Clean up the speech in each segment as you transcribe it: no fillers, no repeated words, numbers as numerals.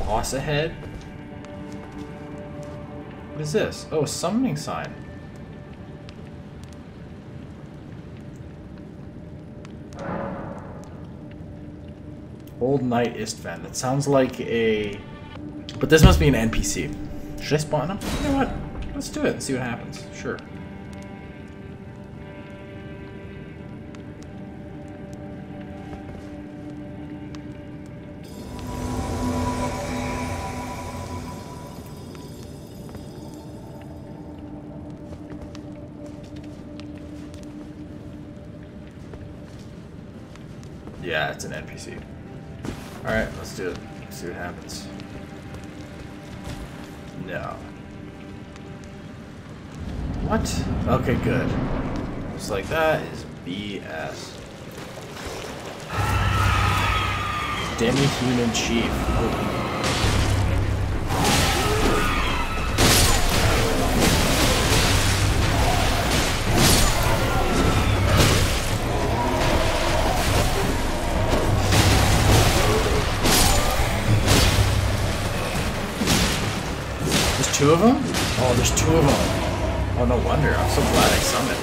boss ahead? What is this? Oh, a summoning sign. Old Knight Istvan. That sounds like a... But this must be an NPC. Should I spawn him? You know what? Let's do it and see what happens. Sure. Yeah, it's an NPC. Alright, let's do it. See what happens. No. What? Okay, good. Looks like that is BS. Demi-human chief. Oh. Two of them? Oh, there's two of them. Oh, no wonder. I'm so glad I summoned.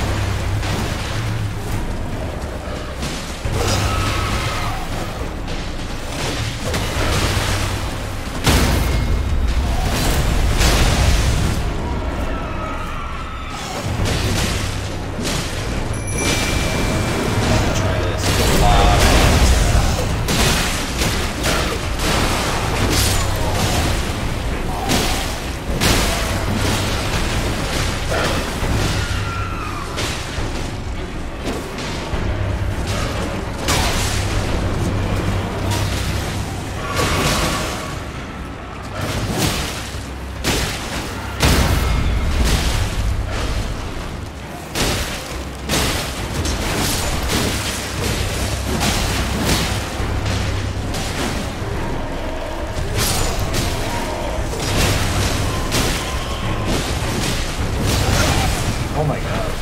Oh my god.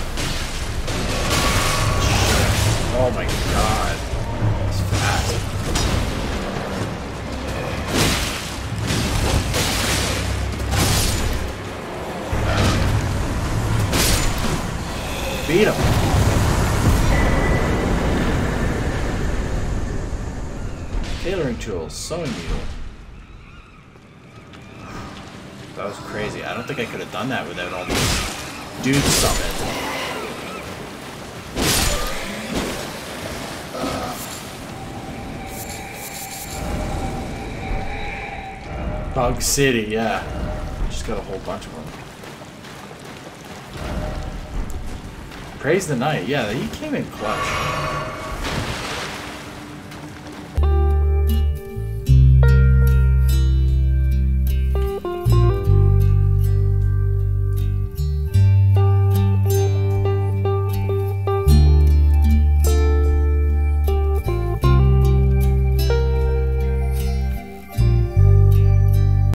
Oh my god. It's fast. Beat him. Tailoring tools, sewing needle. That was crazy. I don't think I could have done that without all these dudes summoned. Bug City, yeah. Just got a whole bunch of them. Praise the Knight, yeah, he came in clutch.